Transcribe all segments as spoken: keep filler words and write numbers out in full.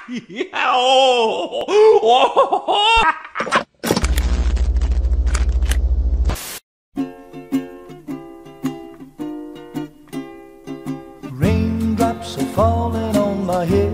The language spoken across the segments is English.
Raindrops are falling on my head.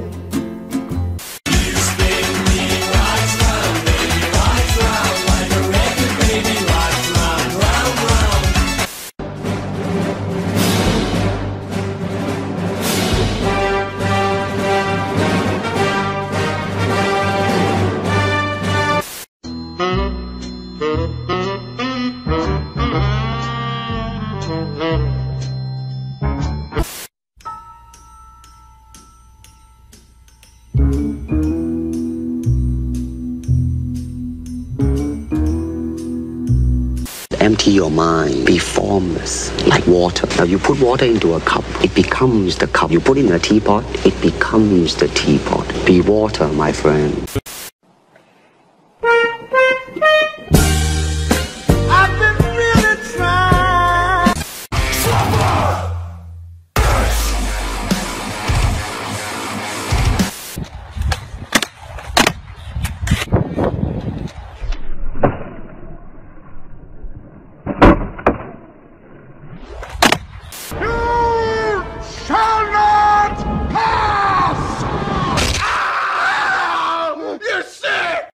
Empty your mind. Be formless, like water. Now you put water into a cup, it becomes the cup. You put it in a teapot, it becomes the teapot. Be water, my friend. I've been really trying. Shall not pass! Ah! You're sick!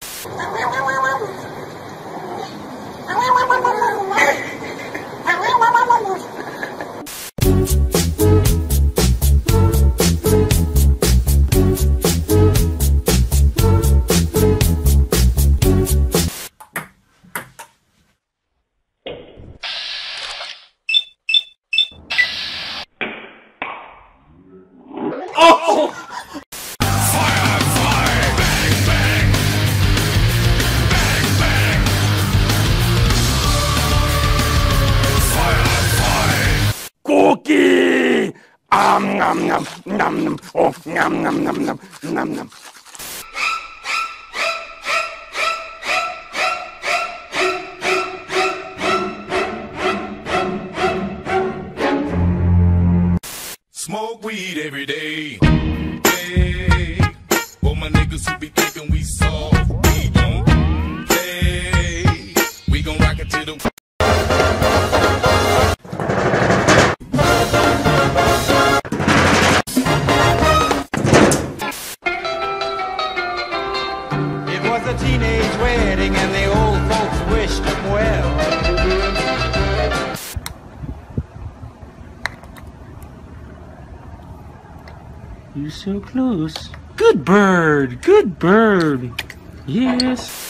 Oh! Fire, fire, bang, bang. Bang, bang. Fire, fire. Cookie! Um, nom, nom, nom, nom. Oh, nom, nom, nom, nom, nom, nom. Smoke weed every day. Hey, for my niggas who be thinking we soft, we don't play. We gon' rock it to the. It was a teenage wedding and the old folks wished him well. You're so close. Good bird, good bird. Yes.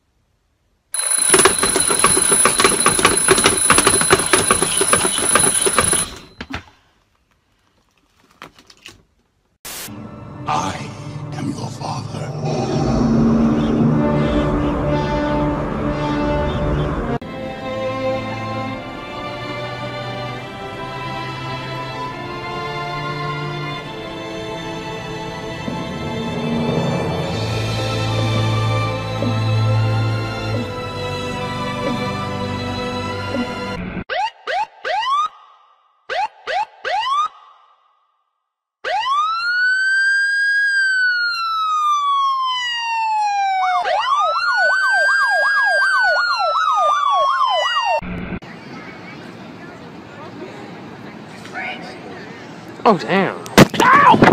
I am your father. Oh, damn. Ow!